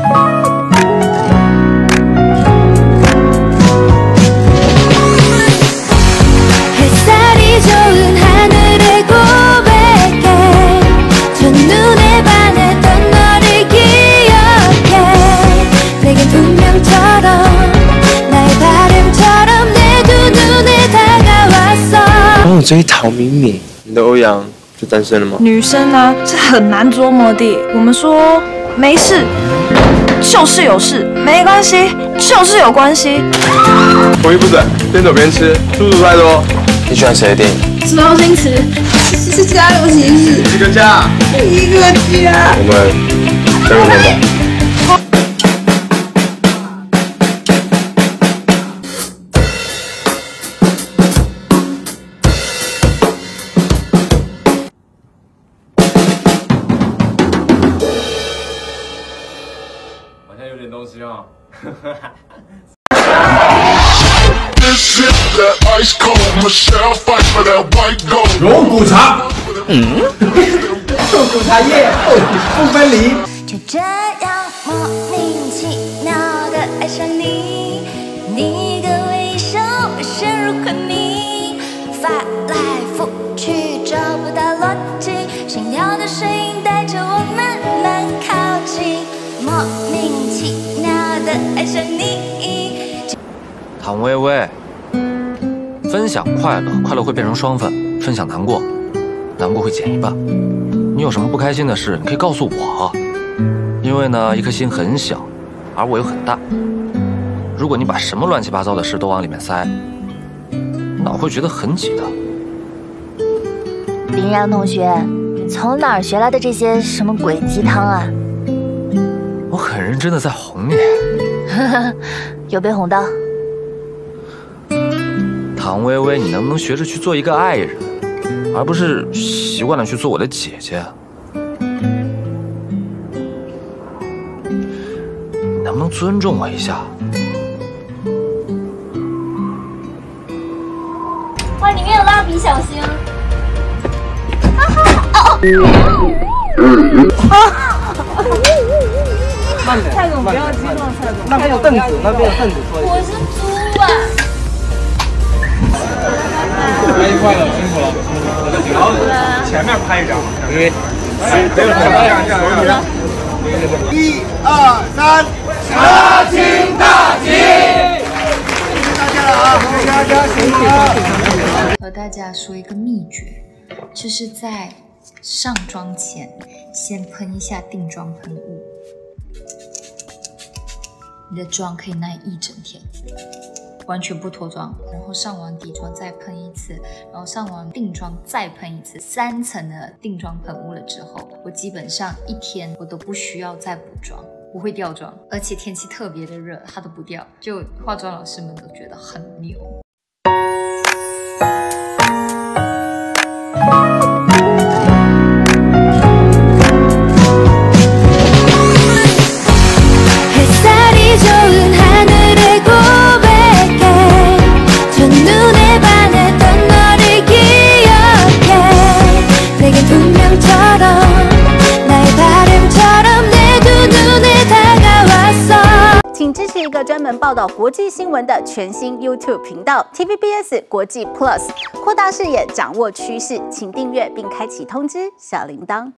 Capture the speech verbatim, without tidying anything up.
我追陶敏敏，你的欧阳就单身了吗？ 女生呢是很难捉摸的。我们说没事就是有事，没关系就是有关系。 同意不准，边走边吃，猪肚太多。你喜欢谁的电影？ 十八星驰，是是家有形式。 一个家， 一个家。 我们加入团吧。 好像有点东西哦。 龙骨茶，嗯，肉骨茶叶，厚体不分离。 就这样莫名其妙的爱上你，你一个微笑，我陷入昏迷，翻来覆去找不到逻辑，心跳的声音带着我慢慢靠近。 莫名其妙的爱上你。 唐薇薇，分享快乐，快乐会变成双份；分享难过，难过会减一半。你有什么不开心的事，你可以告诉我，因为呢，一颗心很小，而我又很大。如果你把什么乱七八糟的事都往里面塞，那我会觉得很挤的。 林阳同学，你从哪儿学来的这些什么鬼鸡汤啊？ 我很认真的在哄你， 有被哄到。 唐薇薇，你能不能学着去做一个爱人，而不是习惯了去做我的姐姐？你能不能尊重我一下？ 哇，里面有蜡笔小新。啊！ 慢点， 蔡总不要激动，蔡总。 那边有凳子，那边有凳子，坐一下。 我是猪啊！ 拍一块了，辛苦了。然后前面拍一张，因为哎，这个这样这样这样。一二三，大吉大吉！谢谢大家了啊，谢谢大家，辛苦了。 和大家说一个秘诀，就是在上妆前先喷一下定妆喷雾。 你的妆可以耐一整天，完全不脱妆。然后上完底妆再喷一次，然后上完定妆再喷一次，三层的定妆喷雾了之后，我基本上一天我都不需要再补妆，不会掉妆，而且天气特别的热，它都不掉，就化妆老师们都觉得很牛。 请支持一个专门报道国际新闻的全新 YouTube 频道 T V B S 国际 Plus， 扩大视野，掌握趋势，请订阅并开启通知小铃铛。